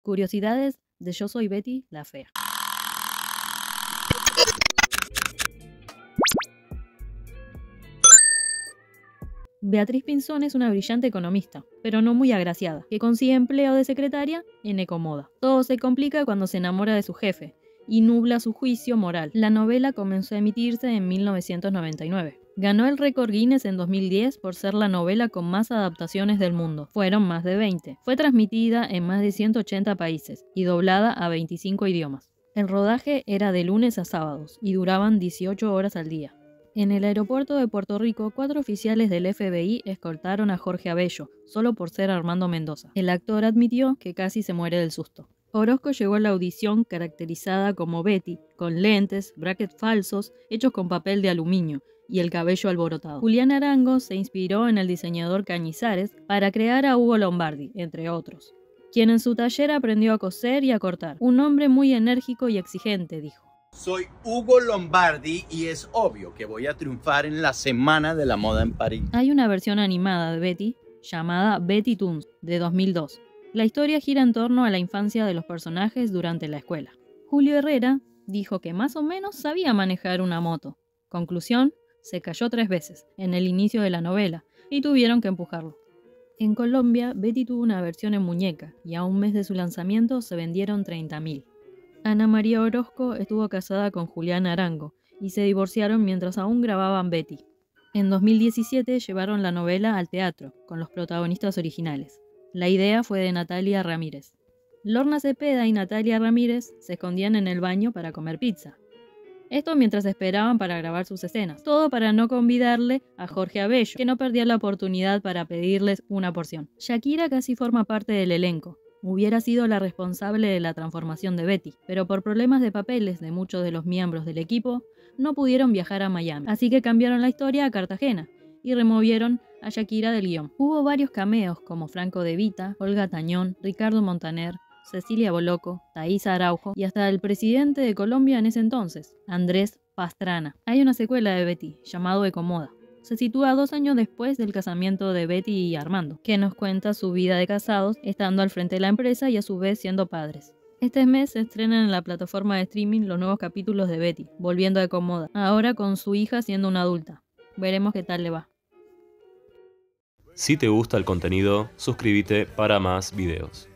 Curiosidades de Yo soy Betty la Fea. Beatriz Pinzón es una brillante economista, pero no muy agraciada, que consigue empleo de secretaria en Ecomoda. Todo se complica cuando se enamora de su jefe y nubla su juicio moral. La novela comenzó a emitirse en 1999. Ganó el récord Guinness en 2010 por ser la novela con más adaptaciones del mundo. Fueron más de 20. Fue transmitida en más de 180 países y doblada a 25 idiomas. El rodaje era de lunes a sábados y duraban 18 horas al día. En el aeropuerto de Puerto Rico, 4 oficiales del FBI escoltaron a Jorge Abello, solo por ser Armando Mendoza. El actor admitió que casi se muere del susto. Orozco llegó a la audición caracterizada como Betty, con lentes, brackets falsos, hechos con papel de aluminio, y el cabello alborotado. Julián Arango se inspiró en el diseñador Cañizares para crear a Hugo Lombardi, entre otros, quien en su taller aprendió a coser y a cortar. Un hombre muy enérgico y exigente, dijo. Soy Hugo Lombardi y es obvio que voy a triunfar en la Semana de la Moda en París. Hay una versión animada de Betty llamada Betty Toons, de 2002. La historia gira en torno a la infancia de los personajes durante la escuela. Julio Herrera dijo que más o menos sabía manejar una moto. Conclusión, se cayó 3 veces en el inicio de la novela y tuvieron que empujarlo. En Colombia, Betty tuvo una versión en muñeca y a un mes de su lanzamiento se vendieron 30.000. Ana María Orozco estuvo casada con Julián Arango y se divorciaron mientras aún grababan Betty. En 2017 llevaron la novela al teatro, con los protagonistas originales. La idea fue de Natalia Ramírez. Lorna Cepeda y Natalia Ramírez se escondían en el baño para comer pizza. Esto mientras esperaban para grabar sus escenas. Todo para no convidarle a Jorge Abello, que no perdía la oportunidad para pedirles una porción. Shakira casi forma parte del elenco. Hubiera sido la responsable de la transformación de Betty, pero por problemas de papeles de muchos de los miembros del equipo, no pudieron viajar a Miami. Así que cambiaron la historia a Cartagena y removieron a Shakira del guión. Hubo varios cameos como Franco De Vita, Olga Tañón, Ricardo Montaner, Cecilia Boloco, Thaisa Araujo y hasta el presidente de Colombia en ese entonces, Andrés Pastrana. Hay una secuela de Betty, llamado Ecomoda. Se sitúa 2 años después del casamiento de Betty y Armando, que nos cuenta su vida de casados, estando al frente de la empresa y a su vez siendo padres. Este mes se estrenan en la plataforma de streaming los nuevos capítulos de Betty, volviendo a Ecomoda, ahora con su hija siendo una adulta. Veremos qué tal le va. Si te gusta el contenido, suscríbete para más videos.